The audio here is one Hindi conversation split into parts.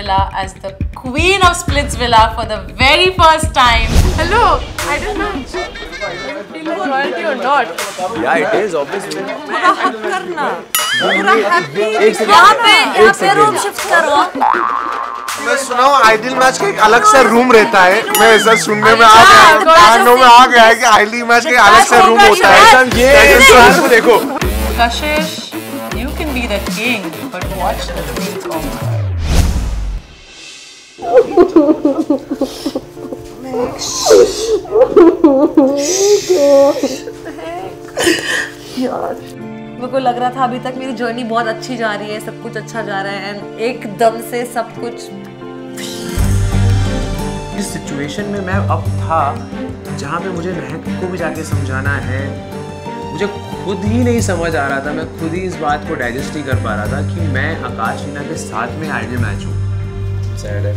Villa as the queen of Splitsvilla for the very first time. Hello, I don't know. Feeling royalty or not? Yeah, it is obviously. पूरा हक करना, पूरा हैप्पी। यहाँ पे रूम शिफ्ट करो। मैं सुना हूँ आइडियल मैच का एक अलग सा रूम रहता है। मैं ऐसा सुनने में आ गया है कि आइडियल मैच का अलग सा रूम होता है। ये देखो। Kashish, you can be the king, but watch the queen conquer. मेरे को लग रहा था अभी तक मेरी जर्नी बहुत अच्छी जा रही है, सब कुछ अच्छा जा रहा है, एंड एकदम से सब कुछ। इस सिचुएशन में मैं अब था जहाँ पे मुझे महक को भी जाके समझाना है। मुझे खुद ही नहीं समझ आ रहा था, मैं खुद ही इस बात को डाइजेस्ट नहीं कर पा रहा था कि मैं आकाश मीना के साथ में आइडियल मैच हूँ। सैड है।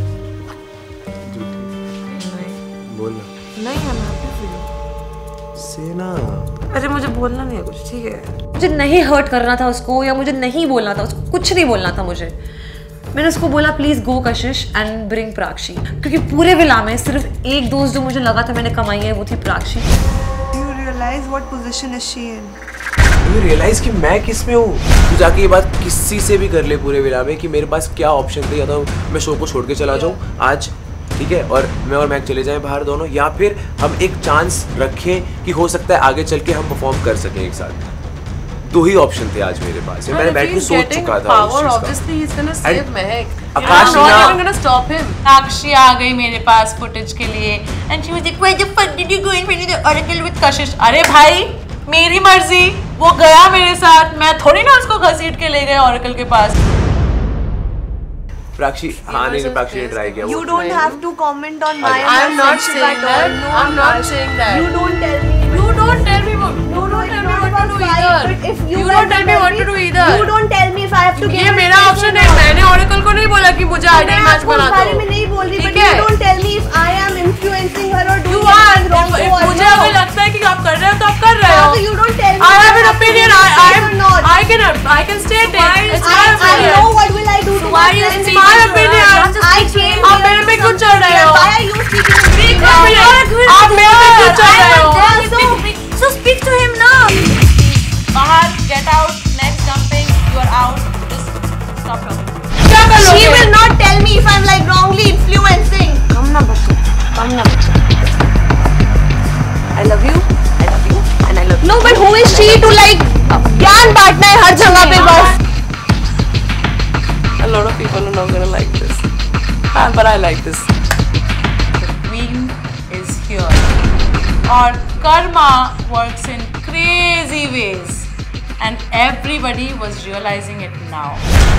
बोलना नहीं है, मैं हैप्पी फील हूँ। सेना, अरे मुझे बोलना नहीं है कुछ, ठीक है? मुझे नहीं हर्ट करना था उसको, या मुझे नहीं बोलना था उसको, कुछ नहीं बोलना था मुझे। मैंने उसको बोला please go Kashish and bring प्राक्षी, क्योंकि पूरे विला में सिर्फ एक दोस्त जो मुझे लगा था मैंने कमाई है वो थी प्राक्षी। Do you realize what position is she in? You realize कि मैं किस में हूँ? तू जाके ये बात किसी से भी कर ले पूरे विला में कि मेरे पास क्या ऑप्शन थे, या तो मैं शो को छोड़ के चला जाऊँ आज, ठीक है, और मैं और मैक चले जाएं बाहर दोनों, या फिर हम एक चांस रखें कि हो सकता है आगे चल के हम परफॉर्म कर सकें एक साथ। दो ही ऑप्शन थे आज मेरे पास। मैंने बैठ के सोच चुका था उस चीज़ का। आकाश साक्षी आ गई मेरे पास फुटेज के लिए and she was like, why the fuck did you go in front of the oracle with Kashish? अरे भाई मेरी मर्जी, वो गया मेरे साथ, मैं थोड़ी ना उसको घसीट के ले गए oracle के पास। प्राक्षी, हाँ नहीं प्राक्षी ने ट्राई किया। You don't have to comment on my I'm not saying that. I'm not saying that. You don't tell me. You don't tell me what. You don't tell me what to do either. If you don't tell me what to do either. You don't tell me if I have to give. ये मेरा ऑप्शन है। मैंने oracle को नहीं बोला कि मुझे आइडियल मैच बना दो। मैं बारे में नहीं बोल रही, but you don't tell me if I am influencing her or doing something wrong. मुझे अगर लगता है कि आप कर रहे हो तो आप कर रहे हो। So you don't tell me. I have an opinion. I can state it. It's my opinion. I know what will I do to my friends. It's my opinion. I came. आप मेरे पे क्यों चढ़ रहे हो? Why are you speaking? आप मेरे पे क्यों चढ़ रहे हो? So speak to him now. बाहर, get out, next jumping, you are out, just stop talking. क्या कर लोगे? She will not tell me if I'm like wrongly influencing. Come na bachcha. Come na bachcha. I love you. I love you. And I love you. No, but who is she to like ज्ञान बांटना है हर जगह पे बस? A lot of people are not gonna like this. But I like this. The queen is here. Or karma works in crazy ways, and everybody was realizing it now.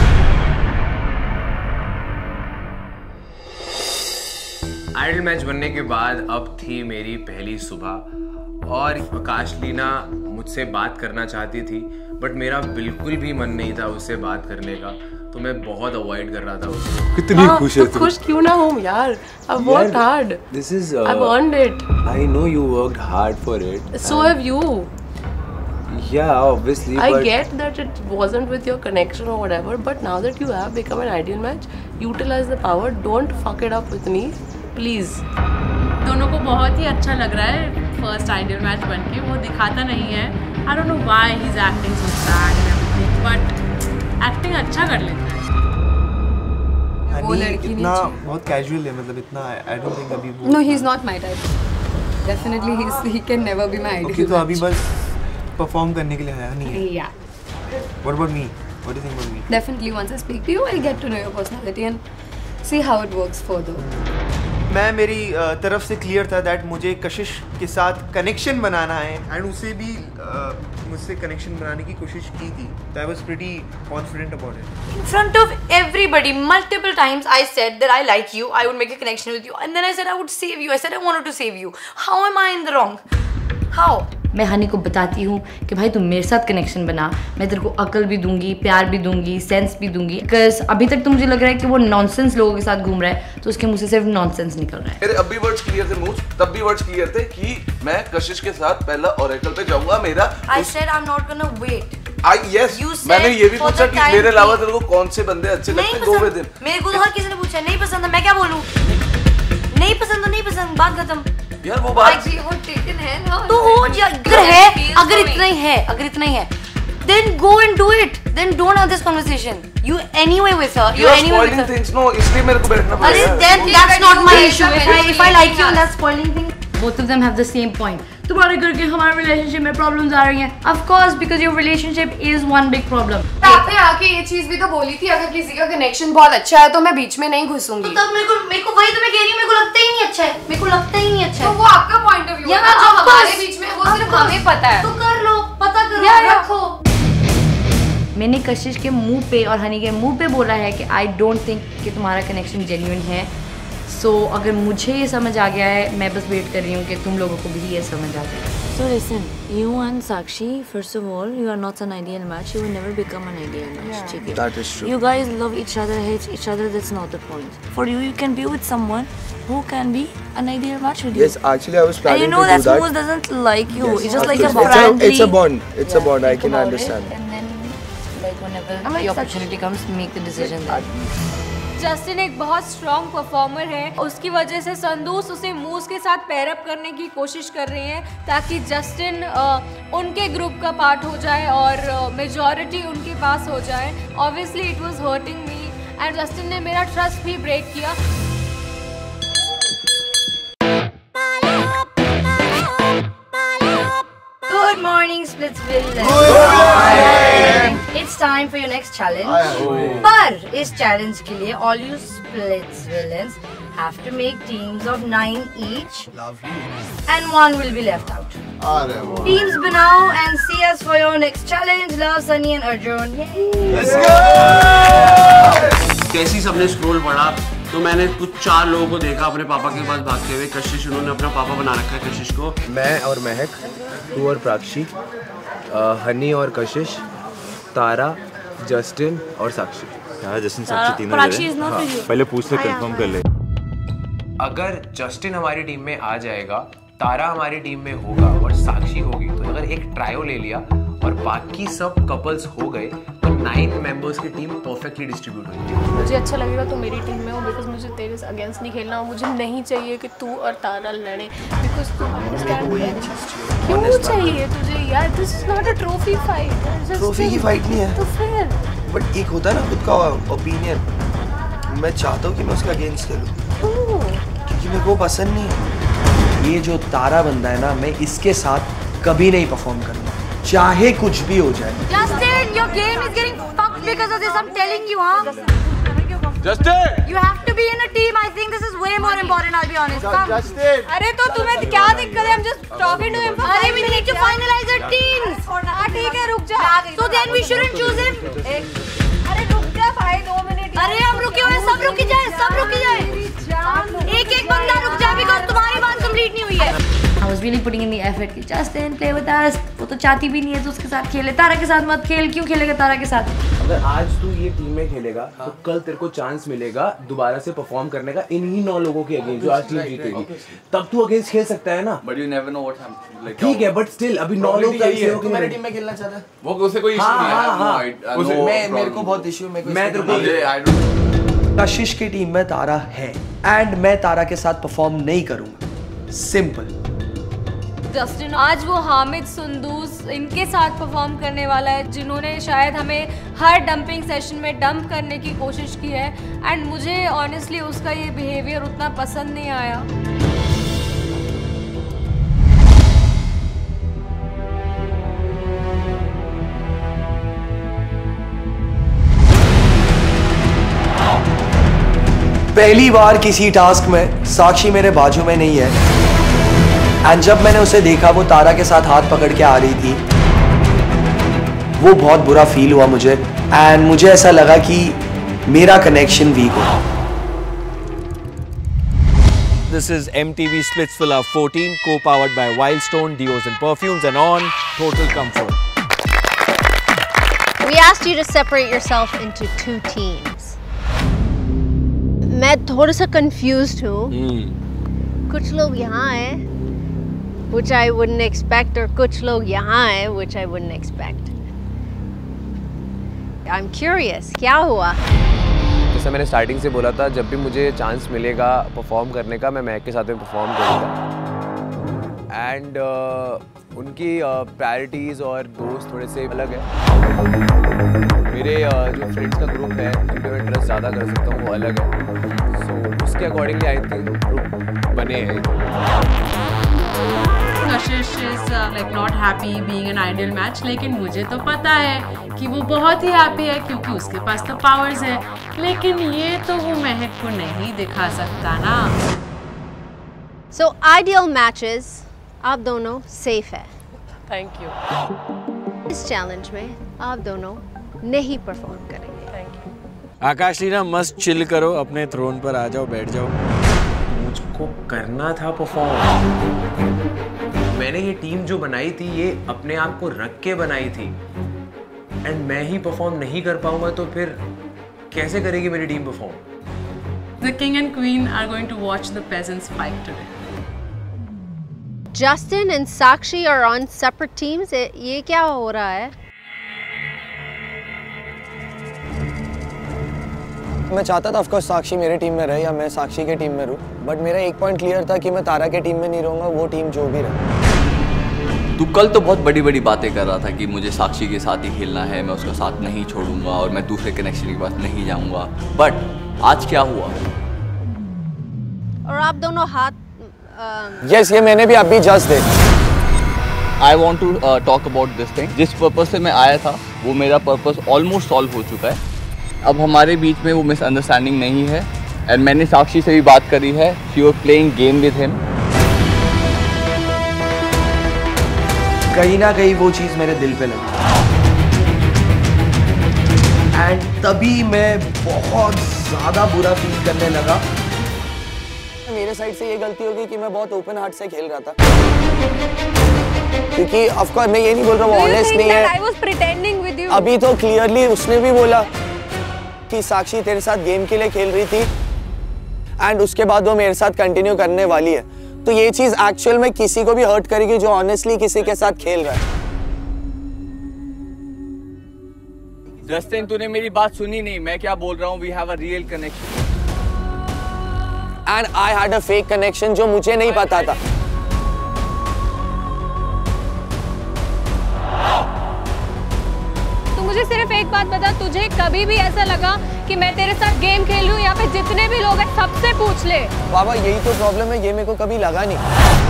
Ideal match बनने के बाद अब थी मेरी पहली सुबह, और आकाश लीना मुझसे बात करना चाहती थी, बट मेरा बिल्कुल भी मन नहीं था उससे बात करने का, तो मैं बहुत अवॉइड कर रहा था उसको। कितनी खुश है तू? खुश क्यों ना हूँ यार, I've worked hard. This is I've earned it. I know you worked hard for it. So have you. Yeah, obviously. I get that it wasn't with your connection or whatever, but now that you have become an ideal match, utilize the power. Don't fuck it up with me, please. दोनों को बहुत ही अच्छा लग रहा है फर्स्ट आइडियल मैच बनके, वो दिखाता नहीं है। I don't know why he's acting so sad and everything, but acting अच्छा कर लेता है। वो लड़की इतना बहुत कैजुअल है, मतलब इतना I don't think अभी वो। No, he's not my type. Definitely he can never be my ideal. Okay, तो अभी बस परफॉर्म करने के लिए आया नहीं है। Yeah. What about me? What do you think about me? Definitely once I speak to you, I'll get to know your personality and see how it works further. मैं मेरी तरफ से क्लियर था दैट मुझे कशिश के साथ कनेक्शन बनाना है, एंड उसे भी मुझसे कनेक्शन बनाने की कोशिश की थी, तो I was pretty confident about it. In front of everybody, multiple times I said that I like you, I would make a connection with you, and then I said I would save you, I said I wanted to save you. How am I in the wrong? How? मैं हनी को बताती हूँ कि भाई तू मेरे साथ कनेक्शन बना, मैं तेरे को अकल भी दूंगी, प्यार भी दूंगी, सेंस भी दूंगी, बिकॉज अभी तक तो मुझे लग रहा है कि वो नॉनसेंस लोगों के साथ घूम रहा है, तो उसके मुंह से सिर्फ नॉनसेंस निकल रहा है। मेरे अब भी वर्ड्स क्लियर थे मुझ, तब भी वर्ड्स क्लियर थे कि मैं कशिश के साथ पहला ओरेकल पे जाऊंगा। मेरा I said I'm not gonna wait. yes, You said मैंने ये भी for पूछा the कि time मेरे अलावा being- तेरे को कौन से बंदे अच्छे लगते हैं, go with him. मेरे को तो हर किसी ने पूछा, नहीं पसंद है, मैं क्या बोलूं? नहीं पसंद तो नहीं पसंद, बात खत्म। यार वो बात तो हो अगर इतना ही है, then go and do it. Then don't have this conversation. You anyway with her. you are spoiling things. No, इसलिए मेरे को बैठना अरे पड़ेगा. then that's not my issue. If I like you and that's spoiling things. Both of them have the same point. तुम्हारे करके हमारे रिलेशनशिप में प्रॉब्लम्स आ रही हैं. Of course, because your relationship is one big problem. आपने आके ये चीज भी तो बोली थी, अगर किसी का कनेक्शन बहुत अच्छा है तो मैं बीच में नहीं घुसूंगी। तो तब मेरे को वही तो मैं कह रही हूँ, मेरे को लगता ही नहीं अच्छा है, मेरे को लगता ही नहीं अच्छा तो है। वो आपका पॉइंट ऑफ व्यू है ना, जो हमारे बीच में वो सिर्फ हमें पता है। तो कर लो, पता करो, रखो। मैंने कशिश के मुंह पे और हनी के मुंह पे बोला है कि आई डोंट थिंक कि तुम्हारा कनेक्शन जेन्युइन है. सो अगर मुझे ये समझ आ गया है, मैं बस वेट कर रही हूँ कि तुम लोगों को भी ये समझ आ जाए. So listen, you and Sakshi, first of all, you are not an ideal match. You will never become an ideal match. Yeah. That is true. You guys love each other, hate each other. That's not the point. For you, you can be with someone who can be an ideal match with you. Yes, actually, I was planning and you know to do that. Moose doesn't like you. Yes, it's just like a absolutely. friendly. It's a bond. It's a bond. I think can about understand. it, and then, like whenever the opportunity comes, make the decision. Justin एक बहुत स्ट्रॉन्ग परफॉर्मर है, उसकी वजह से संदूस उसे मूस के साथ पैरअप करने की कोशिश कर रहे हैं ताकि जस्टिन उनके ग्रुप का पार्ट हो जाए और मेजॉरिटी उनके पास हो जाए. Obviously it was hurting me and Justin ने मेरा ट्रस्ट भी ब्रेक किया. Good morning, Splitsville. It's time for your next challenge. पर इस challenge के लिए all you Splitsvillains have to make teams of 9 each. And one will be left out. Teams बनाओ and see us for your next challenge. Love, Sunny and Arjun. Let's go! कैसी सबने स्क्रोल पढ़ा तो मैंने कुछ 4 लोगों को देखा अपने पापा के पास भागते हुए. कशिश, उन्होंने अपना पापा बना रखा है कशिश को. मैं और महक, तू और प्राक्षी, हनी और कशिश, तारा, जस्टिन और साक्षी. यार जस्टिन साक्षी तीनों जगह. पहले पूछ ले, कंफर्म कर ले. अगर जस्टिन हमारी टीम में आ जाएगा, तारा हमारी टीम में होगा और साक्षी होगी, तो अगर एक ट्रायो ले लिया और बाकी सब कपल्स हो गए तो 9 मेंबर्स की टीम परफेक्टली डिस्ट्रीब्यूट हो जाएगी. मुझे अच्छा लगेगा तो मेरी टीम में हो, बिकॉज मुझे तेरे अगेंस्ट नहीं खेलना. मुझे नहीं चाहिए कि तू और तारा लड़े, बिकॉज तू अंडरस्टैंड. क्यों चाहिए तुझे यार? This is not a trophy fight. Trophy की फाइट नहीं है तो फिर बट एक होता है ना खुद का ओपिनियन. मैं चाहता हूँ कि मैं उसका अगेंस्ट खेलूं क्योंकि मेरे को पसंद नहीं है. ये जो तारा बंदा है ना, मैं इसके साथ कभी नहीं परफॉर्म करूँगा, चाहे कुछ भी हो जाए. Justin, your game is getting fucked because of this. I'm telling you, huh? Justin! You have to be in a team. I think this is way more important. I'll be honest. Come. Justin! अरे तो तुम्हें क्या दिक्कत है? I'm just talking to him. अरे we need to finalize our teams. हाँ ठीक है, रुक जा. So then we shouldn't choose him. अरे रुक जा भाई, 2 मिनट. अरे हम रुके हुए, सब रुक जाए, सब रुक जाए. एक बंदा रुक जाए बिकॉज़ तुम्हारी बात कंप्लीट नहीं हुई है. I was really putting in the effort कि Justin play with us. वो तो चाहती भी नहीं है तो उसके साथ खेले. तारा के साथ मत खेल. क्यों खेलेगा तारा के साथ? अगर आज तू ये टीम में खेलेगा तो कल तेरे को चांस मिलेगा दोबारा से परफॉर्म करने का इन्हीं 9 लोगों के अगेंस्ट जो आज टीम जीतेगी. तब तू अगेंस्ट खेल सकता है ना. But you never know what happens. ठीक है, बट स्टिल अभी 9 लोग मेरी टीम में खेलना चाहता है. वो उसे कोई इशू नहीं है. मैं मेरे को बहुत इशू है. मैं तेरे को कशिश की टीम में तारा है एंड मैं तारा के साथ परफॉर्म नहीं करूंगा. सिंपल. जस्टिन आज वो हामिद, सुंदूस इनके साथ परफॉर्म करने वाला है जिन्होंने शायद हमें हर डंपिंग सेशन में डंप करने की कोशिश की है. एंड मुझे ऑनेस्टली उसका ये बिहेवियर उतना पसंद नहीं आया. पहली बार किसी टास्क में साक्षी मेरे बाजू में नहीं है एंड जब मैंने उसे देखा वो तारा के साथ हाथ पकड़ के आ रही थी, वो बहुत बुरा फील हुआ मुझे एंड मुझे ऐसा लगा कि मेरा कनेक्शन वीक हो. This is MTV Splitsvilla 14, co-powered by Wildstone Deos and Perfumes and on Total Comfort. We asked you to separate yourself into 2 teams. मैं थोड़ा सा confused हूँ. कुछ लोग यहाँ हैं which I wouldn't expect, और कुछ लोग यहाँ हैं which I wouldn't expect. I'm curious. क्या हुआ? जैसे मैंने स्टार्टिंग से बोला था, जब भी मुझे चांस मिलेगा परफॉर्म करने का, मैं महक के साथ में परफॉर्म करूँगा। एंड उनकी प्रायोरिटीज़ और दोस्त थोड़े से अलग है। मेरे जो फ्रेंड्स का ग्रुप है, जिन पे मैं ट्रस्ट ज़्यादा कर सकता हूँ, वो अलग है। सो उसके अकॉर्डिंगली आई थिंक ग्रुप बने हैं। Kashish is like not happy being an ideal match, लेकिन मुझे तो पता है कि वो बहुत ही हैप्पी है क्योंकि उसके पास तो पावर्स है। लेकिन ये तो वो महक को नहीं दिखा सकता ना। So ideal matches आप दोनों सेफ है। Thank you. इस चैलेंज में आप दोनों नहीं परफॉर्म करेंगे। Thank you. आकाश लीना मस्त चिल करो, अपने थ्रोन पर आ जाओ, बैठ जाओ। मुझको करना था परफॉर्म। मैंने ये टीम जो बनाई थी, ये अपने आप को रख के बनाई थी। एंड मैं ही परफॉर्म नहीं कर पाऊंगा तो फिर कैसे करेगी मेरी team perform? The king and queen are going to watch the peasants fight today. Justin and Sakshi are on separate teams. ये क्या हो रहा है? मैं चाहता था ऑफकोर्स साक्षी मेरे टीम में रहे या मैं साक्षी के टीम में रहूं, बट मेरा एक पॉइंट क्लियर था कि मैं तारा के टीम में नहीं रहूंगा, वो टीम जो भी रहे। तू कल तो बहुत बड़ी बड़ी बातें कर रहा था कि मुझे साक्षी के साथ ही खेलना है, मैं उसका साथ नहीं छोड़ूंगा और मैं दूसरे कनेक्शन के पास नहीं जाऊंगा, बट आज क्या हुआ? और आप दोनों हाथ यस, ये मैंने भी अभी जस्ट देखा। I want to talk about this thing. जिस पर्पज से मैं आया था वो मेरा पर्पज ऑलमोस्ट सॉल्व हो चुका है। अब हमारे बीच में वो मिसअंडरस्टैंडिंग नहीं है एंड मैंने साक्षी से भी बात करी है। She was playing game with him. कहीं ना कहीं वो चीज़ मेरे दिल पे लगी एंड तभी मैं बहुत ज़्यादा बुरा फील करने लगा। मेरे साइड से ये गलती होगी कि मैं बहुत ओपन हार्ट से खेल रहा था, क्योंकि ऑफ कोर्स मैं ये नहीं बोल रहा हूँ ऑनेस्ट नहीं है। I was pretending with you. अभी तो क्लियरली उसने भी बोला कि साक्षी तेरे साथ गेम के लिए खेल रही थी एंड उसके बाद वो मेरे साथ कंटिन्यू करने वाली है। तो ये चीज एक्चुअल में किसी को भी हर्ट करेगी जो ऑनेस्टली किसी के साथ खेल रहा है। जस्टिन, तूने मेरी बात सुनी नहीं। मैं क्या बोल रहा हूँ? We have a real connection and I had a fake connection जो मुझे नहीं पता था। तो मुझे सिर्फ एक बात बता, तुझे कभी भी ऐसा लगा कि मैं तेरे साथ गेम खेल लूं या फिर जितने भी लोग हैं सबसे पूछ ले? बाबा यही तो प्रॉब्लम है, ये मेरे को कभी लगा नहीं।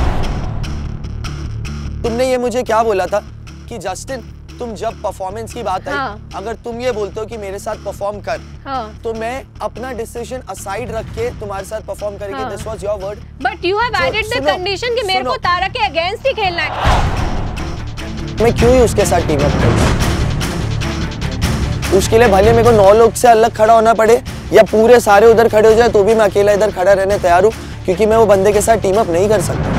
तुमने ये मुझे क्या बोला था कि जस्टिन तुम जब परफॉर्मेंस की बात आई, अगर तुम ये बोलते हो कि मेरे साथ परफॉर्म कर, तो मैं अपना डिसीजन असाइड रख के तुम्हारे साथ परफॉर्म करेंगे। This was your word. But you have added the condition कि मेरे को तारा के अगेंस्ट ही खेलना है। मैं क्यों ही उसके साथ टीम अप करूं? उसके लिए भले मेरे को 9 लोग से अलग खड़ा होना पड़े या पूरे सारे उधर खड़े हो जाए तो भी मैं अकेला इधर खड़ा रहने तैयार हूं, क्योंकि मैं वो बंदे के साथ टीम अप नहीं कर सकता।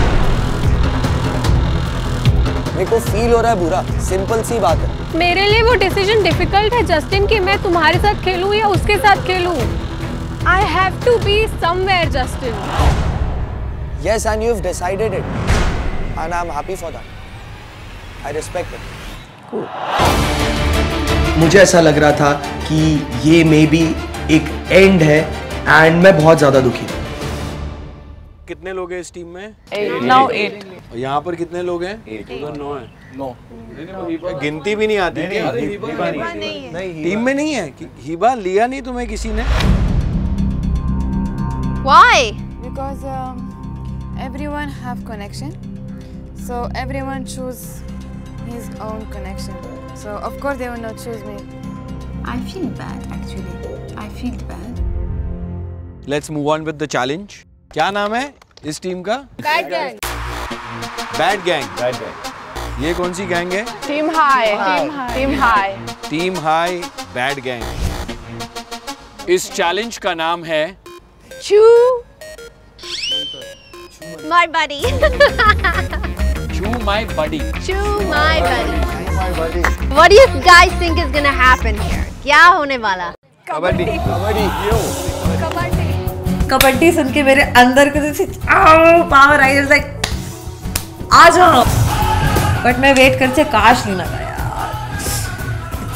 मेरे को फील हो रहा है बुरा, सिंपल सी बात है। मेरे लिए वो डिसीजन डिफिकल्ट है जस्टिन कि मैं तुम्हारे साथ खेलूं या उसके साथ खेलूं। I have to be somewhere, Justin. Yes, and you've decided it, and I'm happy for that. I respect it. Cool. मुझे ऐसा लग रहा था कि ये मे बी एक एंड है एंड मैं बहुत ज्यादा दुखी हूँ। कितने लोग हैं इस टीम में? 8 और यहाँ पर कितने लोग हैं? 9 है। 9 गिनती भी नहीं आती क्या? नहीं, टीम में नहीं है। हिबा लिया नहीं तुम्हें किसी ने? Why? Because everyone have connection, so everyone choose his own connection. So of course they will not choose me. I feel bad actually. I feel bad. Let's move on with the challenge. क्या नाम है इस टीम का? Bad gang. Bad gang. Bad gang. ये कौन सी गैंग है? Team high. Team high. Team high. Bad gang. इस चैलेंज का नाम है Chew my buddy. Chew my buddy. Chew my buddy. What do you guys think is gonna happen here? क्या होने वाला? कबड्डी. कबड्डी. कबड्डी सुन के मेरे अंदर के जैसे पावर आई, लाइक आ जाओ। बट मैं वेट करते काश लेना था यार।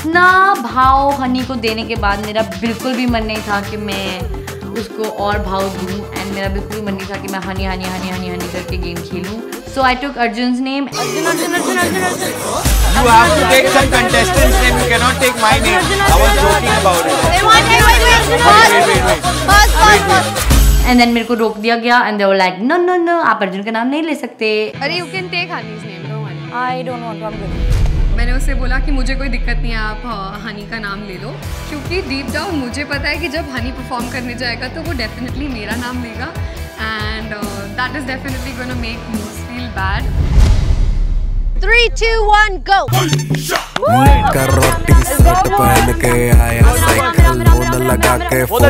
इतना भाव हनी को देने के बाद मेरा बिल्कुल भी मन नहीं था कि मैं उसको और भाव दूँ, एंड मेरा बिल्कुल भी मन नहीं था कि मैं हनी हनी हनी हनी हनी करके गेम खेलूँ. So I took Arjun's name. Arjun. You have to take some contestants' name. You cannot take my name. I was joking about it. Wait. And then मेरे को रोक दिया गया, and they were like, no, आप अर्जुन का नाम नहीं ले सकते. अरे you can take Hani's name. No worry. I don't want to. I'm good. मैंने उससे बोला कि मुझे कोई दिक्कत नहीं है, आप हनी का नाम ले लो, क्योंकि डीप डाउन मुझे पता है कि जब हनी परफॉर्म करने जाएगा तो वो डेफिनेटली मेरा नाम लेगा, and that is definitely gonna make Moose feel bad. 3, 2, 1, go! लेकर रोटी शर्ट पहन के आया, साइकिल लोन लगा के फोन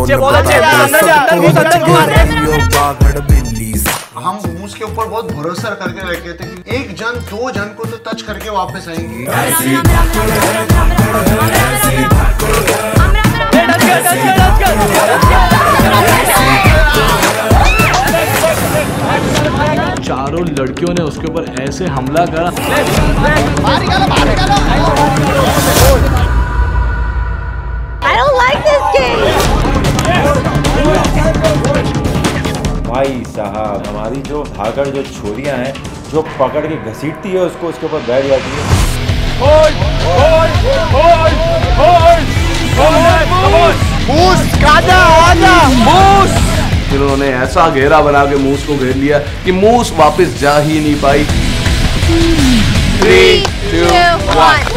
हम मूस के ऊपर बहुत भरोसा करके रखे थे कि एक जन 2 जन को तो टच करके वापस आएंगे. चारों लड़कियों ने उसके ऊपर ऐसे हमला करा. I don't like this game. भाई साहब, हमारी जो भागड़ जो छोरियां हैं, जो पकड़ के घसीटती है उसको, उसके ऊपर बैठ जाती है. फिर उन्होंने ऐसा घेरा बना के मूस को घेर लिया कि मूस वापस जा ही नहीं पाई. 3, 2, 1.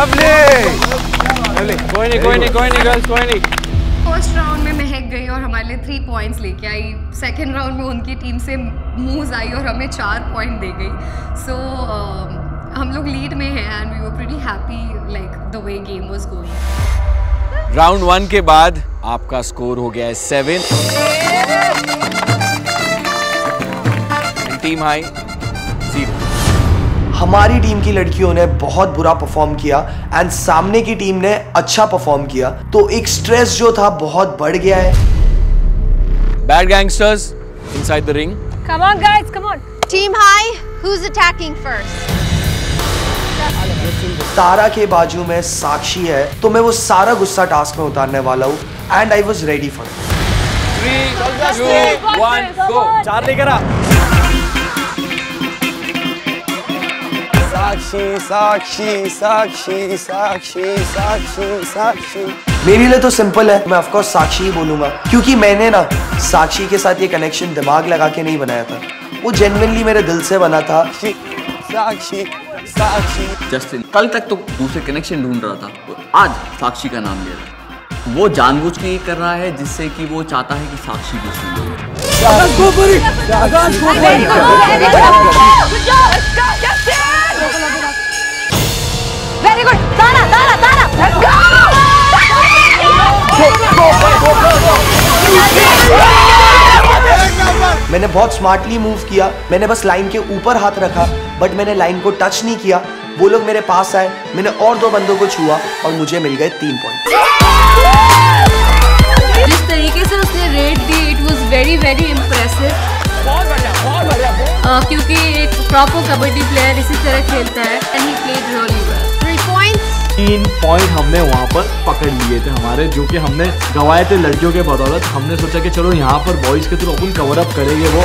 कोई नहीं. फर्स्ट राउंड में महक गई और हमारे लिए 3 पॉइंट्स लेके आई. सेकेंड राउंड में उनकी टीम से मूज आई और हमें 4 पॉइंट दे गई. सो हम लोग लीड में हैं, and we were pretty happy like the way game was going. Round 1 के बाद आपका स्कोर हो गया है 7. Team high 0. हमारी टीम की लड़कियों ने बहुत बुरा परफॉर्म किया एंड सामने की टीम ने अच्छा परफॉर्म किया, तो एक स्ट्रेस जो था बहुत बढ़ गया है. Bad gangsters inside the ring. Come on guys, come on. Team high, who's attacking first? तारा के बाजू में साक्षी है, तो मैं वो सारा गुस्सा टास्क में उतारने वाला हूँ, and I was ready for it. 3, 2, 1, go. 4 लेकर आ. साक्षी. मेरे लिए तो सिंपल है, मैं ऑफ कोर्स साक्षी ही बोलूंगा, क्योंकि मैंने ना साक्षी के साथ ये कनेक्शन दिमाग लगा के नहीं बनाया था, वो जेन्युइनली मेरे दिल से बना था. साक्षी. जस्टिन कल तक तो दूसरे कनेक्शन ढूंढ रहा था, आज साक्षी का नाम ले रहा है. वो जानबूझ के ये कर रहा है जिससे कि वो चाहता है कि साक्षी भी सुन ले. Very good. Tara. Let's go. मैंने बहुत स्मार्टली मूव किया, मैंने बस लाइन के ऊपर हाथ रखा, बट मैंने लाइन को टच नहीं किया. वो लोग मेरे पास आए, मैंने और 2 बंदों को छुआ और मुझे मिल गए 3 पॉइंट. जिस तरीके से उसने रेड दी, इट वाज वेरी इम्प्रेसिव. बहुत बढ़िया. क्योंकि एक प्रॉपर कबड्डी प्लेयर इसी तरह खेलता है, and he played really well. 3 points. 3 point हमने वहाँ पर पकड़ लिए थे हमारे, जो कि हमने गंवाए थे लड़कियों के बदौलत. हमने सोचा कि चलो यहाँ पर बॉयज के थ्रू अपन कवर अप करेंगे. वो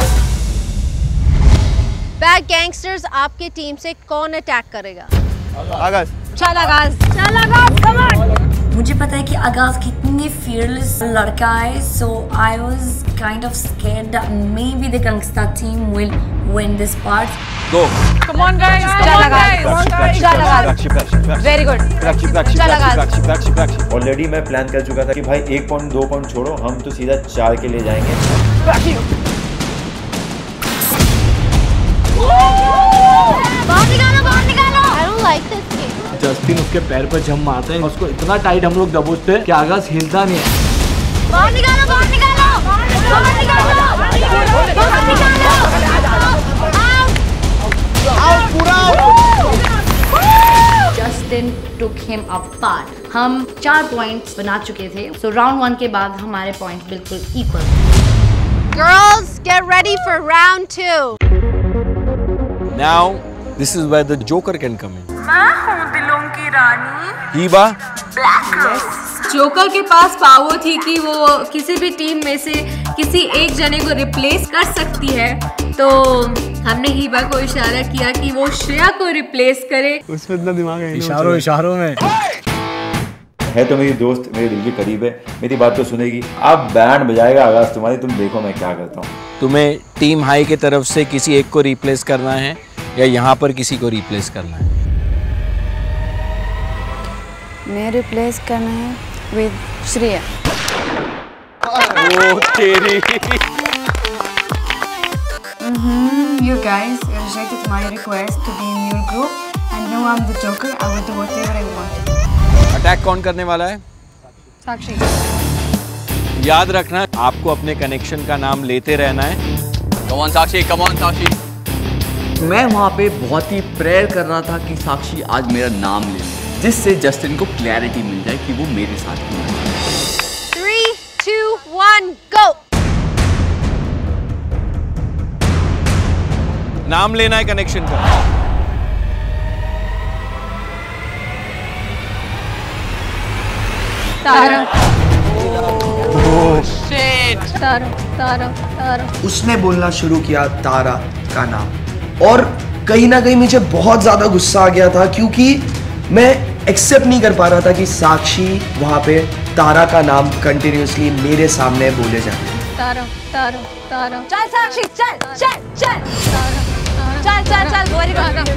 बैड गैंगस्टर्स, आपके टीम से कौन अटैक करेगा? आगाज. चल आगाज, come on. मुझे पता है कि आगाज कितनी fearless लड़का है, so I was kind of scared that maybe the gangsta team will win this part. Go. Come on guys, चल आगाज. Very good. चल आगाज. ऑलरेडी मैं प्लान कर चुका था कि भाई 1 पॉइंट 2 पॉइंट छोड़ो, हम तो सीधा 4 के लिए जाएंगे. बाहर निकालो. I don't like this game. Justin उसके पैर पर जम मारते हैं, उसको इतना टाइट हम लोग दबोचते हैं कि आगाज हिलता नहीं है. बाहर निकालो. Justin took him apart. हम 4 पॉइंट्स बना चुके थे, so राउंड 1 के बाद हमारे पॉइंट्स बिल्कुल equal. Girls, get ready for round 2. Now, this is where the Joker can come in. मैं हूँ दिलों की रानी। हीबा, जोकर के पास पावर थी कि वो किसी भी टीम में से किसी एक जने को रिप्लेस कर सकती है, तो हमने हीबा को इशारा किया कि वो श्रेया को रिप्लेस करे। उसमें इतना दिमाग है, इशारों में है तो मेरी दोस्त, मेरे दिल के करीब है, मेरी बात तो सुनेगी। अब बैंड बजाएगा आगाज तुम्हारी, तुम देखो मैं क्या करता हूँ। तुम्हें टीम हाई की तरफ से किसी एक को रिप्लेस करना है या यहाँ पर किसी को रिप्लेस करना है? मैं रिप्लेस करना है विद श्रेया। ओ तेरी। You guys rejected my request to be in your group and now I'm the joker. I will do whatever I want. Attack कौन करने वाला है? साक्षी। याद रखना, आपको अपने कनेक्शन का नाम लेते रहना है। Come on Sakshi, come on साक्षी। मैं वहाँ पे बहुत ही प्रेयर कर रहा था कि साक्षी आज मेरा नाम ले, जिससे जस्टिन को क्लैरिटी मिल जाए कि वो मेरे साथ क्यों है। 3, 2, 1, go! नाम लेना है कनेक्शन का। तारा। तारा, तारा, तारा। उसने बोलना शुरू किया तारा का नाम और कहीं ना कहीं मुझे बहुत ज्यादा गुस्सा आ गया था, क्योंकि मैं एक्सेप्ट नहीं कर पा रहा था कि साक्षी वहां पे तारा का नाम कंटिन्यूअसली मेरे सामने बोले जाते। तारा, तारा, तारा। चल साक्षी, चल चल चल चल चल चल, very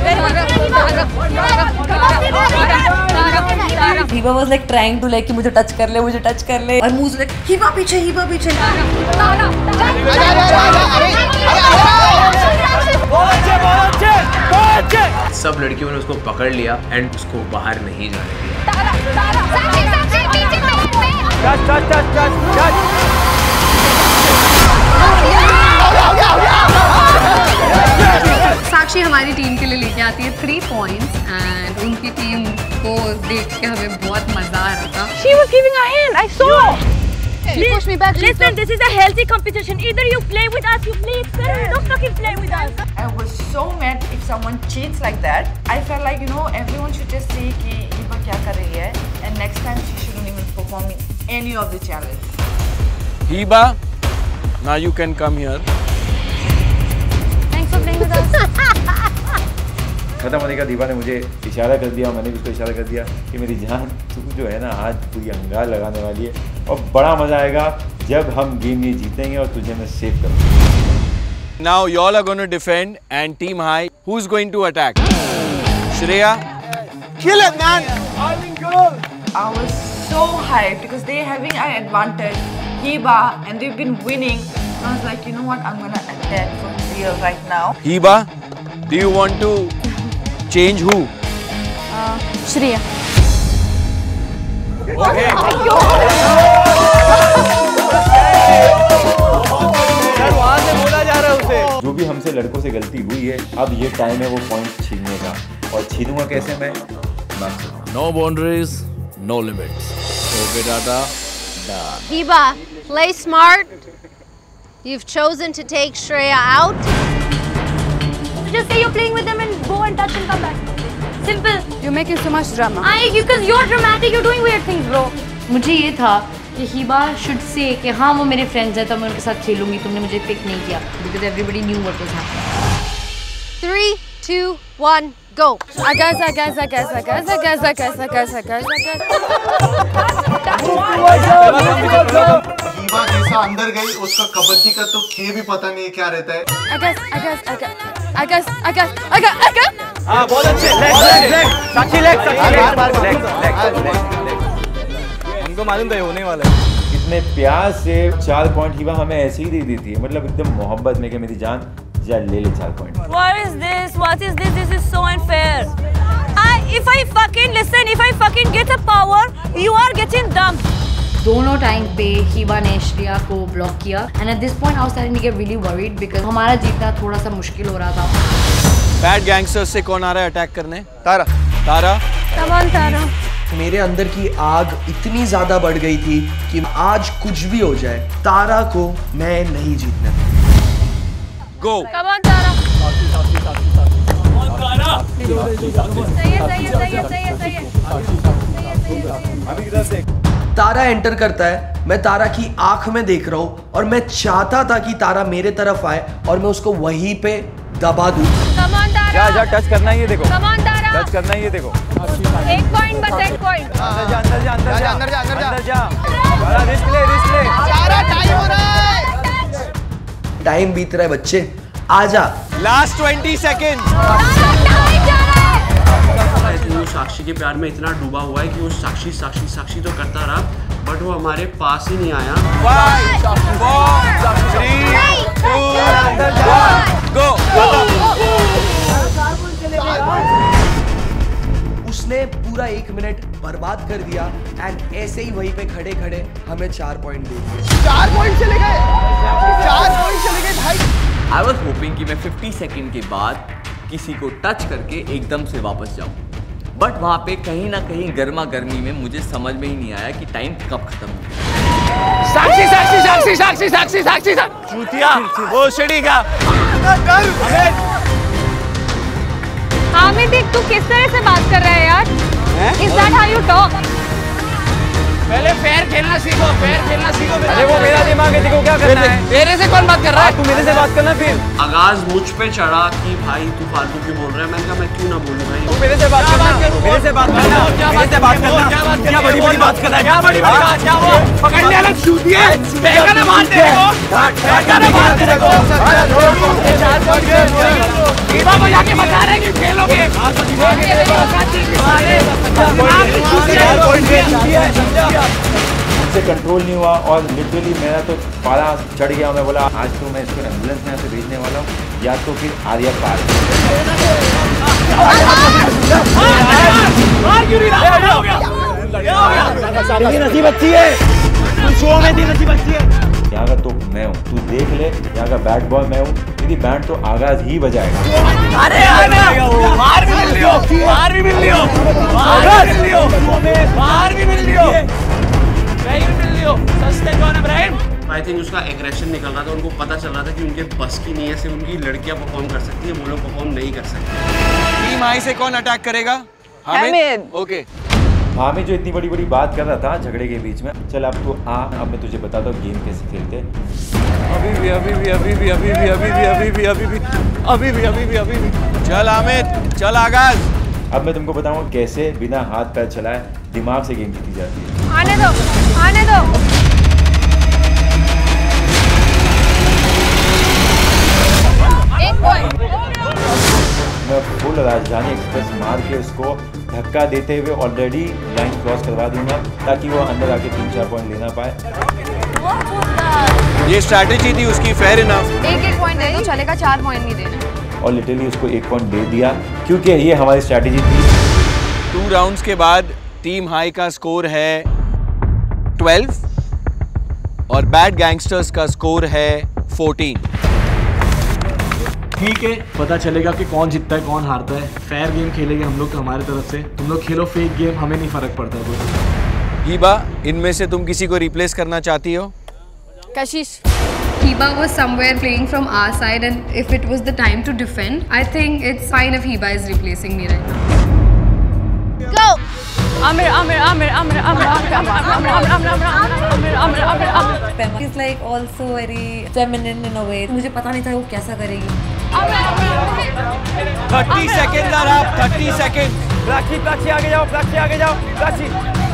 good. Heeba was like trying to like कि मुझे टच कर ले, मुझे टच कर ले, और मुझे लाइक हीबा पीछे, हीबा पीछे। सब लड़कियों ने उसको पकड़ लिया एंड उसको बाहर नहीं जाने दिया। साक्षी हमारी टीम के लिए लेके आती है 3 पॉइंट्स एंड उनकी टीम को देख के हमें बहुत मजा आ रहा था। She was giving a hand. I saw. She pushed me back. Listen, this is a healthy competition. Either you play with us, you play with us. Don't fucking play with us. I was so mad if someone cheats like that. I felt like, you know, everyone should just see कि हीबा क्या कर रही है, and next time she shouldn't even perform in any of the challenges. Heba, now you can come here. Thanks for playing with us. खत्म होने का दीवा ने मुझे इशारा कर दिया, मैंने भी उसको इशारा कर दिया कि मेरी जान, तू जो है ना आज पूरी अंगार लगाने वाली है और बड़ा मजा आएगा जब हम गेम ये जीतेंगे और तुझे मैं सेव करूँगा। Now you all are going to defend and team high. Who's going to attack? Shreya? Kill it, man! I was so hyped because they're having an advantage, Heba, and they've been winning. I was like, you know what? I'm gonna attack for real right now. Heba, do you want to change who? Shreya. Okay. वहाँ से बोला जा रहा है उसे। जो भी हमसे लड़कों से गलती हुई है, अब ये टाइम है वो पॉइंट छीनने का, और छीनूंगा कैसे मैं? No boundaries, no limits. Okay, Dada. Done. Heba, play smart. You've chosen to take Shreya out. Just say you're playing with them and go and touch and come back. Simple. You're making so much drama. Because you're dramatic, you're doing weird things, bro. मुझे ये था कि हीबा शुड से कि हाँ वो मेरे फ्रेंड्स हैं तो मैं उनके साथ खेलूंगी, तुमने मुझे पिक नहीं किया because everybody knew what was happening. 3, 2, 1, go! I guess. Heba जैसा अंदर गई, उसका कबड्डी का तो खे भी पता नहीं क्या रहता है। I guess. हाँ बहुत अच्छे। लेग साक्षी लेग हमको मालूम था ये होने वाला है। इतने प्यार से 4 पॉइंट हीबा हमें ऐसे ही दे देती है, मतलब एकदम मोहब्बत में कि मेरी जान जा ले 4 point. What is this? What is this? This is so unfair. If I fucking get a power, you are getting dumped. दोनों टाइम पे हीबा ने श्रेया को ब्लॉक किया and at this point I was starting to get really worried because हमारा जीतना थोड़ा सा मुश्किल हो रहा था। बैड गैंगस्टर्स से कौन आ रहा है अटैक करने? तारा। तारा? Come on, तारा। मेरे अंदर की आग इतनी ज्यादा बढ़ गई थी कि आज कुछ भी हो जाए, तारा को मैं नहीं जीतना। Go. Come on, तारा। तारा एंटर करता है, मैं तारा की आंख में देख रहा हूँ और मैं चाहता था कि तारा मेरे तरफ आए और मैं उसको वहीं पे दबा दूँ। जा जा, टच करना ही है, देखो टच करना ही है, देखो। 1 पॉइंट बस 1 पॉइंट। अंदर जा। बड़ा रिस्क ले। टाइम हो रहा है। टाइम बीत रहा है बच्चे, आजा। Last 20 second. वो साक्षी के प्यार में इतना डूबा हुआ है कि वो साक्षी तो करता रहा, बट वो हमारे पास ही नहीं आया। 5 4 3 2 1 गो। उसने पूरा 1 मिनट बर्बाद कर दिया एंड ऐसे ही वहीं पे खड़े खड़े हमें 4 पॉइंट दे दिए। 4 पॉइंट चले गए, 4 पॉइंट चले गए भाई। आई वॉज होपिंग कि मैं 50 सेकेंड के बाद किसी को टच करके एकदम से वापस जाऊं, बट वहां पे कहीं ना कहीं गर्मा गर्मी में मुझे समझ में ही नहीं आया कि टाइम कब खत्म हो गया। साक्षी चूतिया, वो सीढ़ी का। हामिद, तू किस तरह से बात कर रहा है यार? Is that how you talk? पहले फेयर खेलना सीखो। अरे वो मेरा दिमाग है, देखो क्या करना है। मेरे से कौन बात कर रहा है? तू मेरे से बात करना फिर। आगाज मुझ पे चढ़ा कि भाई तू फालतू क्यों बोल रहा है। मैंने कहा मैं क्यों ना बोलूं भाई। तू मेरे से बात करना। क्या बड़ी बात कर रहा है? क्या बड़ी बात? क्या वो पकड़ने वाला चूतिया है, फेंका ना मार तेरे को। ईवा को जाके बता रहे कि खेलोगे। मुझसे कंट्रोल नहीं हुआ और लिटरली मेरा तो पारा चढ़ गया। मैं बोला आज तो मैं इसको एम्बुलेंस में यहाँ से भेजने वाला हूँ, या तो फिर आर्या पार। नसीब अच्छी है, यहाँ का तो मैं हूँ, तू देख ले। यहाँ का बैट बॉय मैं हूँ, मेरी बैंड तो आगाज ही बजाएगा। बाहर भी मिल लियो। सस्ते कौन है इब्राहिम? आई थिंक उसका एग्रेशन निकल रहा था, उनको पता चल रहा था कि उनके बस की नहीं है, सिर्फ उनकी लड़कियां परफॉर्म कर सकती है, वो लोग परफॉर्म नहीं कर सकते। टीम आई से कौन अटैक करेगा? हामिद। ओके। हामिद जो इतनी बड़ी बात कर रहा था झगड़े के बीच में, चल अब तू आ, अब मैं तुझे बताता हूँ गेम कैसे खेलते हैं। अभी भी। चल हामिद, चल आगाज। अब मैं तुमको बताऊंगा कैसे बिना हाथ पैर चलाए दिमाग से गेम जीती जाती है। आने दो। मैं फुल राजधानी एक्सप्रेस मार के उसको धक्का देते हुए ऑलरेडी लाइन क्रॉस करवा दूंगा ताकि वो अंदर आके 3-4 पॉइंट लेना पाए। ये स्ट्रैटेजी थी उसकी, फेयर इनफ। 1 पॉइंट दे दो चलेगा, 4 पॉइंट नहीं देना। और लिटरली उसको 1 पॉइंट दे दिया क्योंकि ये हमारी स्ट्रैटेजी थी। 2 राउंड्स के बाद टीम हाई का स्कोर है 12 और बैड गैंगस्टर्स का स्कोर है 14। ठीक है, पता चलेगा कि कौन जीतता है कौन हारता है। फेयर गेम खेलेंगे हम लोग हमारे तरफ से, तुम लोग खेलो फेक गेम, हमें नहीं फर्क पड़ता कुछ। हीबा, इनमें से तुम किसी को रिप्लेस करना चाहती हो? Kashish. Hiba was somewhere playing from our side, and if it was the time to defend, I think it's fine if Hiba is replacing me right now. Go. She's like also very feminine in a way. मुझे पता नहीं था वो कैसा करेगी। 30 सेकेंड आप 30 सेकेंड। प्राची आगे जाओ, Prachi.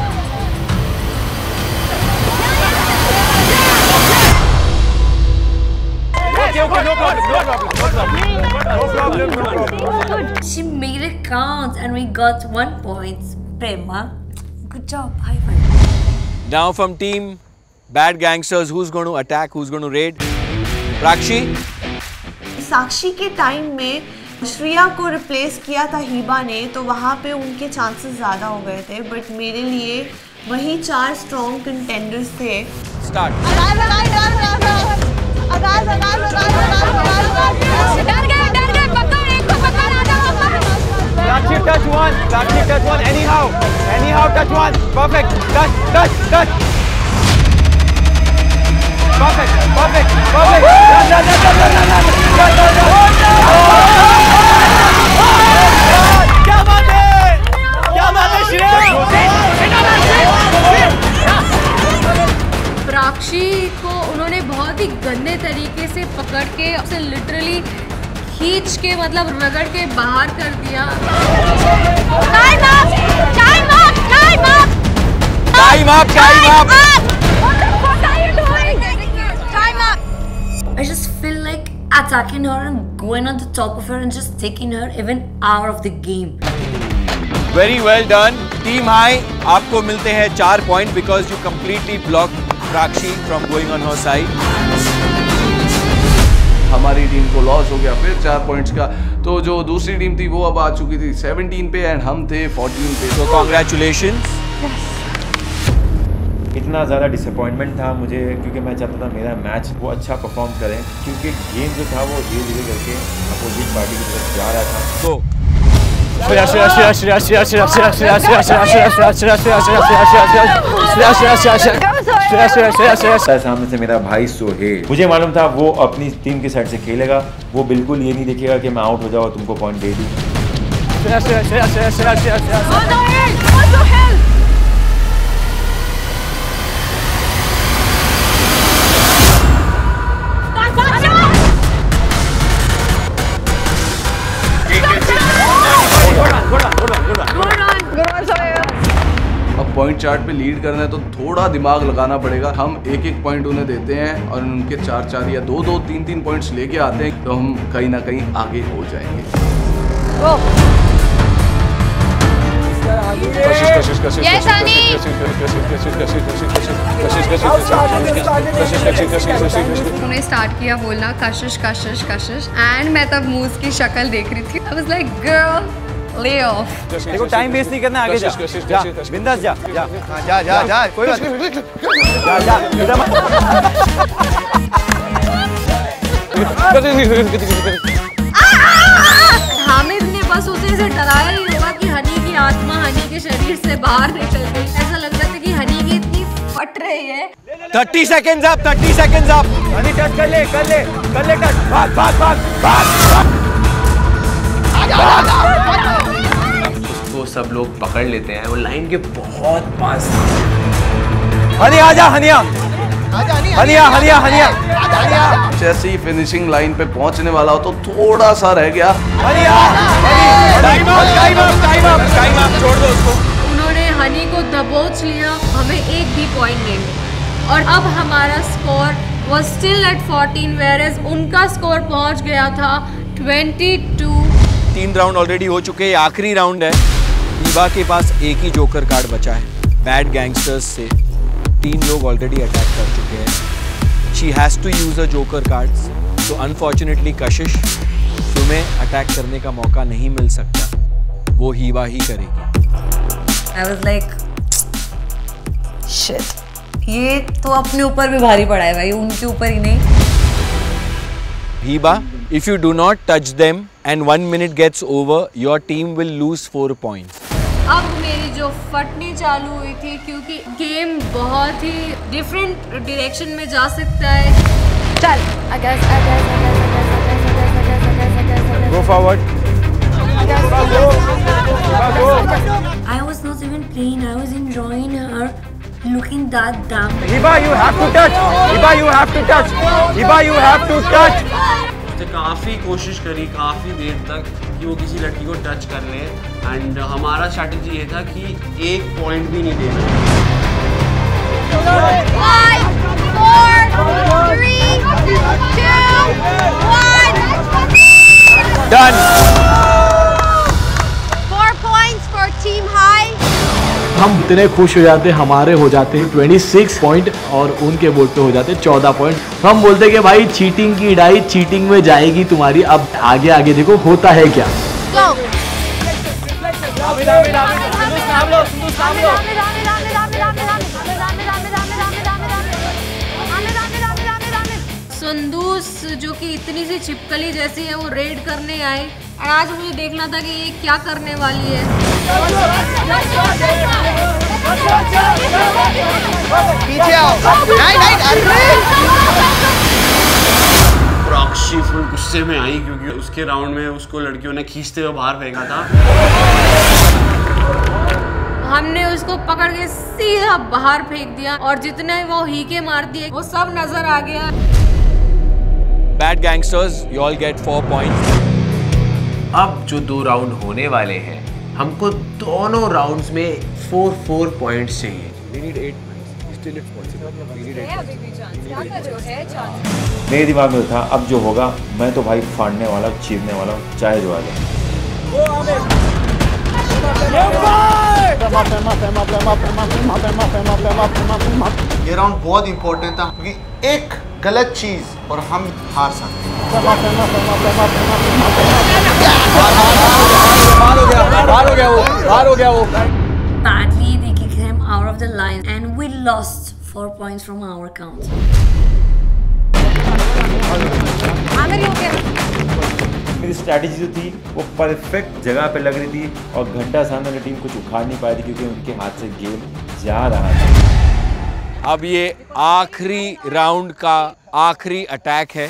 She made it count and we got 1 point. Prema, good job. High five. Now from team bad gangsters, who's going to attack, who's going to raid? Prakshi? साक्षी के टाइम में श्रिया को रिप्लेस किया था हीबा ने, तो वहाँ पे उनके चांसेस ज़्यादा हो गए थे, बट मेरे लिए वही 4 स्ट्रॉन्ग कंटेंडर्स थे। Start. Prakshi, touch one, anyhow, touch one, perfect, touch. Perfect. Run. Prakshi को उन्होंने बहुत ही गंदे तरीके से पकड़ के उसे लिटरली खींच के मतलब रगड़ के बाहर कर दिया। Time up! Time up! Time up! Time up! Time up! What the fuck are you doing? Time up! I just feel like attacking her and going on the top of her and just taking her even out of the game. Very well done, Team High. आपको मिलते हैं 4 point because you completely blocked Prakshi from going on her side. हमारी टीम को लॉस हो गया फिर 4 पॉइंट्स का। तो जो दूसरी टीम थी वो अब आ चुकी थी 17 पे एंड हम थे 14 पे। तो कॉन्ग्रेचुलेशंस। इतना ज़्यादा डिसअपॉइंटमेंट था मुझे क्योंकि मैं चाहता था मेरा मैच वो अच्छा परफॉर्म करें क्योंकि गेम जो था वो धीरे धीरे करके अपोजिट पार्टी की तरफ जा रहा था। तो सामने से मेरा भाई सोहेल, मुझे मालूम था वो अपनी टीम की साइड से खेलेगा, वो बिल्कुल ये नहीं देखेगा कि मैं आउट हो जाऊँ तुमको पॉइंट दे दूँ। अब पॉइंट चार्ट पे लीड करना है तो थोड़ा दिमाग लगाना पड़ेगा। हम एक एक पॉइंट उन्हें देते हैं और उनके 4-4 या 2-2 3-3 पॉइंट्स लेके आते हैं तो हम कहीं ना कहीं आगे हो जाएंगे। उन्होंने स्टार्ट किया बोलना कशिश कशिश कशिश एंड मैं तब मूव की शक्ल देख रही थी। I was like girl lay off. देखो टाइम वेस्ट नहीं करना, आगे जा जा बिंदास जा जा जा जा जा कोई बात नहीं, जा जा इधर मत। हामिद ने बस उसे ऐसे डराया ही होगा कि हनी की आत्मा हनी के शरीर से बाहर निकल गई। ऐसा लग रहा था कि हनी की इतनी फट रही है। 30 seconds up, 30 seconds up। Honey touch कर ले टच। भाग भाग भाग भाग। उसको सब लोग पकड़ लेते हैं, वो लाइन के बहुत पास। हनी आजा, हनिया हनिया हनिया हनिया। जैसे ही फिनिशिंग लाइन पे पहुंचने वाला हो तो थोड़ा सा रह गया। छोड़ दो उसको। उन्होंने हनी को दबोच लिया, हमें एक भी पॉइंट नहीं मिला और अब हमारा score was still at 14 whereas उनका स्कोर पहुंच गया था 22। 3 राउंड ऑलरेडी हो चुके हैं, आखिरी राउंड है। ईबा के पास एक ही जोकर कार्ड बचा है। बैड गैंगस्टर्स से 3 लोग ऑलरेडी अटैक कर चुके हैं। She has to use a joker cards. तो अनफॉर्चुनेटली कशिश तुम्हें अटैक करने का मौका नहीं मिल सकता, वो हीबा ही करेगी। I was like, shit, ये तो अपने ऊपर भी भारी पड़ा है भाई, उनके ऊपर ही नहीं। Heba, if you do not touch them and 1 minute gets over, your team will lose 4 points. अब मेरी जो फटनी चालू हुई थी क्योंकि गेम बहुत ही डिफरेंट डायरेक्शन में जा सकता है। चल, Go forward. I was not even playing, I was enjoying her looking that dumb. Hiba, you have to touch. Hiba, you have to touch. Hiba, you have to touch. उसने काफ़ी कोशिश करी काफ़ी देर तक कि वो किसी लड़की को टच कर ले एंड हमारा स्ट्रैटेजी ये था कि एक पॉइंट भी नहीं देना। 5, 4, 3, 2, 1. Done. 4 points for Team High. हम इतने खुश हो जाते, हमारे हो जाते 26 पॉइंट और उनके बोर्ड पे हो जाते 14 पॉइंट। हम बोलते कि भाई चीटिंग की डाई चीटिंग में जाएगी तुम्हारी। अब आगे आगे देखो होता है क्या। संदूस जो कि इतनी सी छिपकली जैसी है वो रेड करने आए और आज मुझे देखना था कि ये क्या करने वाली है। पीछे आओ। प्राक्षी फुल गुस्से में आई क्योंकि उसके राउंड में उसको लड़कियों ने खींचते हुए बाहर फेंका था। हमने उसको पकड़ के सीधा बाहर फेंक दिया और जितने वो हीके मार दिए वो सब नजर आ गया। Bad gangsters, you all get 4 points. अब जो 2 राउंड होने वाले हैं, हमको दोनों राउंड्स में 4 पॉइंट्स चाहिए। We need 8 points. Still it's possible. We need 8 points. मेरे दिमाग में था अब जो होगा मैं तो भाई फाड़ने वाला चीरने वाला चाहे जो आ जाए। ये राउंड बहुत इंपॉर्टेंट था क्योंकि एक गलत चीज और हम हार सकते हैं। बाहर हो गया वो। Badly, they kicked him out of the line, and we lost 4 points from our account. मेरी स्ट्रैटेजी जो थी वो परफेक्ट जगह पे लग रही थी और घंटा सामने वाली टीम कुछ उखाड़ नहीं पाई थी क्योंकि उनके हाथ से गेम जा रहा था। अब ये आखिरी राउंड का आखिरी अटैक है।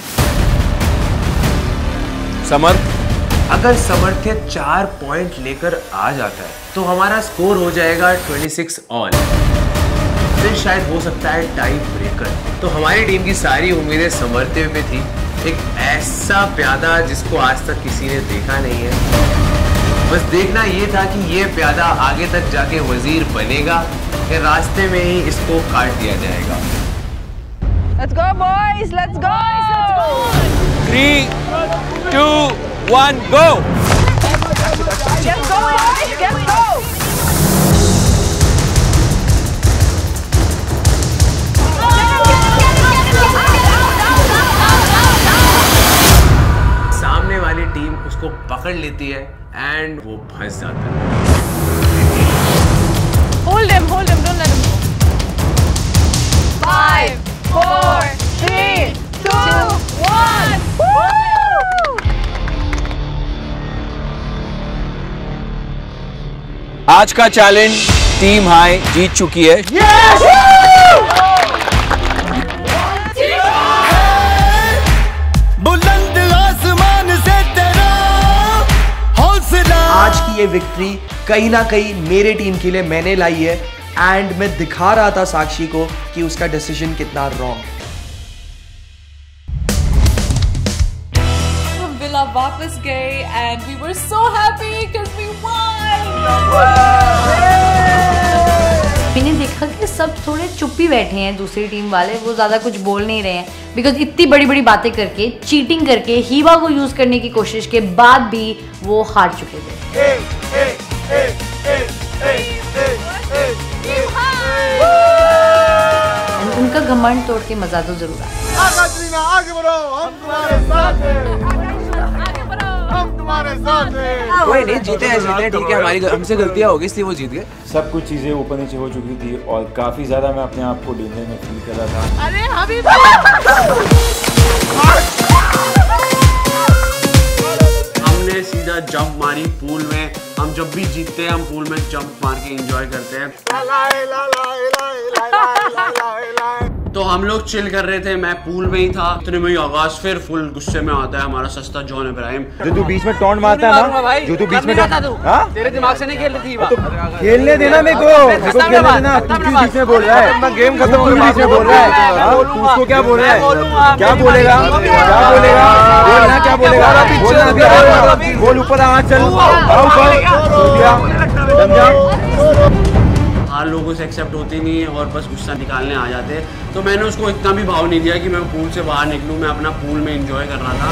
समर्थ, अगर समर्थ्य 4 पॉइंट लेकर आ जाता है तो हमारा स्कोर हो जाएगा 26 ऑल। फिर शायद हो सकता है टाई ब्रेकर। तो हमारी टीम की सारी उम्मीदें समर्थ्य पे थी, एक ऐसा प्यादा जिसको आज तक किसी ने देखा नहीं है। बस देखना ये था कि ये प्यादा आगे तक जाके वजीर बनेगा या रास्ते में ही इसको काट दिया जाएगा। Let's go boys, let's go! 3, 2, 1, go! Let's go boys, let's go! सामने वाली टीम उसको पकड़ लेती है एंड वो फंस जाता है। Hold him, don't let him go. 5, 4, 3, 2, 1. आज का चैलेंज टीम हाई जीत चुकी है। बुलंद आसमान से तेरा हौसला। आज की ये विक्ट्री कहीं ना कहीं मेरे टीम के लिए मैंने लाई है एंड मैं दिखा रहा था साक्षी को कि उसका डिसीजन कितना रॉन्ग है। हम विला वापस गए and we were so happy because we won. मैंने देखा कि सब थोड़े चुप ही बैठे हैं, दूसरी टीम वाले वो ज़्यादा कुछ बोल नहीं रहे हैं बिकॉज इतनी बड़ी बड़ी बातें करके चीटिंग करके हीवा को यूज़ करने की कोशिश के बाद भी वो हार चुके थे। उनका घमंड तोड़ के मजा तो जरूर आया। आगे बढ़ो, हम तुम्हारे साथ हैं। हम तुम्हारे साथ हैं। कोई नहीं, जीते हैं ठीक है, हमारी हमसे गलतियां होगी इसलिए वो जीत गए। सब कुछ चीजें ऊपर नीचे हो चुकी थी और काफी ज्यादा मैं अपने आप को डेंजर में फील कर रहा था। अरे हबीब हमने सीधा जंप मारी पूल में। हम जब भी जीतते हैं हम पूल में जंप मार के एंजॉय करते हैं। तो हम लोग चिल कर रहे थे, मैं पूल में ही था, इतने में ही आगाज फिर फुल गुस्से में आता है हमारा सस्ता जॉन इब्राहिम। जो तू बीच में टॉन्ट मारता है ना, जो तू बीच में तेरे दिमाग से नहीं खेल रही थी। तो खेलने देना मेरे को खेलने देना। तू क्यों बीच में बोल रहा है? गेम खत्म हो गया, बीच में बोल रहा है। तू उसको क्या बोल रहा है? क्या बोलेगा? क्या बोलेगा? बोलना क्या बोलेगा? बोलना बोल, ऊपर आ, चल हार लोगों से एक्सेप्ट होती नहीं है और बस गुस्सा निकालने आ जाते हैं। तो मैंने उसको इतना भी भाव नहीं दिया कि मैं पूल से बाहर निकलूं। मैं अपना पूल में एंजॉय कर रहा था।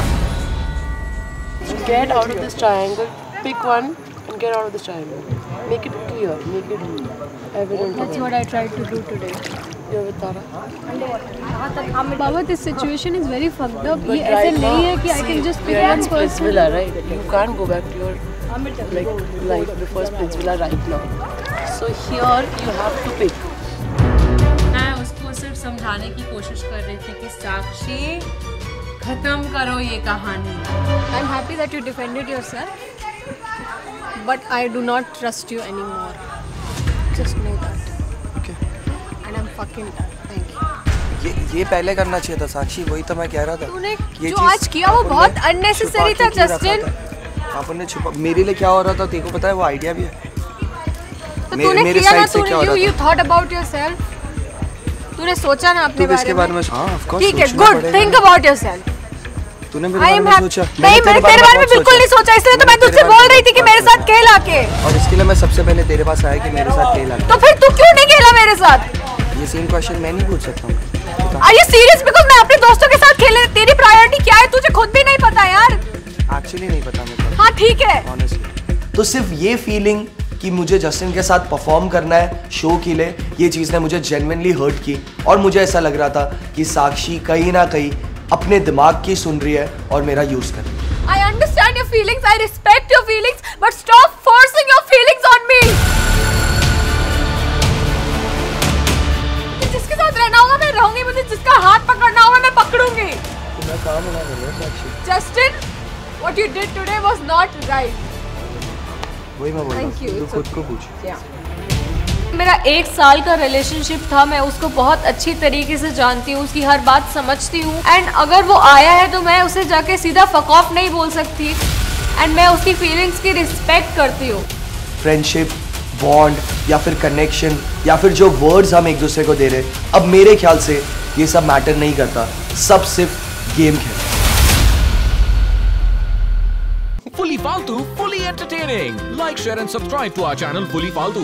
Get out of this triangle. Pick one and get out of this triangle. Make it clear. Make it evident. That's what I tried to do today. You're with Tara. Baba, this situation is very fucked up. ये ऐसे नहीं है कि I can just pick one person. Splitzvilla, right? You can't go back to your life before Splitzvilla right now. So here you have to pick. मैं उसको सिर्फ समझाने की कोशिश कर रही थी कि साक्षी खत्म करो ये कहानी। I'm happy that you defended yourself, but I do not trust you anymore. Just know that. Okay. And I'm fucking done. Thank you. ये पहले करना चाहिए था साक्षी, वही तो मैं कह रहा था। तूने जो आज किया वो बहुत unnecessary था जस्टिन। आपने छुपा, मेरे लिए क्या हो रहा था तेरे को पता है? वो आइडिया भी है। तो तूने किया ना, तूने you thought about yourself, तूने सोचा ना अपने बारे में। ठीक है, गुड, think about yourself। तूने मेरे बारे में सोचा? नहीं, मैंने तेरे बारे में बिल्कुल नहीं सोचा, इसलिए तो मैं तुझसे बोल रही थी कि मेरे साथ खेल आके। और इसके लिए मैं सबसे पहले तेरे पास आया कि मेरे साथ खेल आके। तो फिर तू क्यों नहीं खेला मेरे साथ? ये सेम क्वेश्चन मैं नहीं पूछ सकता हूँ। Are you serious? Because मैं अपने दोस्तों के साथ खेले, तेरी प्रायोरिटी क्या है तुझे खुद भी नहीं पता यार। एक्चुअली नहीं पता मेरे को। हाँ ठीक है। Honestly। तो सिर्फ ये फीलिंग कि मुझे जस्टिन के साथ परफॉर्म करना है शो के लिए, ये चीज़ ने मुझे जेन्युइनली हर्ट की। और मुझे ऐसा लग रहा था कि साक्षी कहीं ना कहीं अपने दिमाग की सुन रही है और मेरा यूज कर रही है। I understand your feelings, I respect your feelings, but stop forcing your feelings on me. जिसके साथ रहना होगा मैं रहूंगी, मुझे जिसका हाथ पकड़ना होगा मैं पकड़ूंगी। मैं काम ना करूँ साक्षी। Justin, what you did today was not right. वही मैं बोल रहा हूँ, तू खुद को पूछ। मेरा 1 साल का रिलेशनशिप था, मैं उसको बहुत अच्छी तरीके से जानती हूँ, उसकी हर बात समझती हूँ। एंड अगर वो आया है तो मैं उसे जाके सीधा फक ऑफ नहीं बोल सकती, एंड मैं उसकी फीलिंग्स की रिस्पेक्ट करती हूँ। फ्रेंडशिप, बॉन्ड या फिर कनेक्शन या फिर जो वर्ड्स हम एक दूसरे को दे रहे, अब मेरे ख्याल से ये सब मैटर नहीं करता, सब सिर्फ गेम है। Fully Faltu, fully entertaining. Like, share and subscribe to our channel Fully Faltu.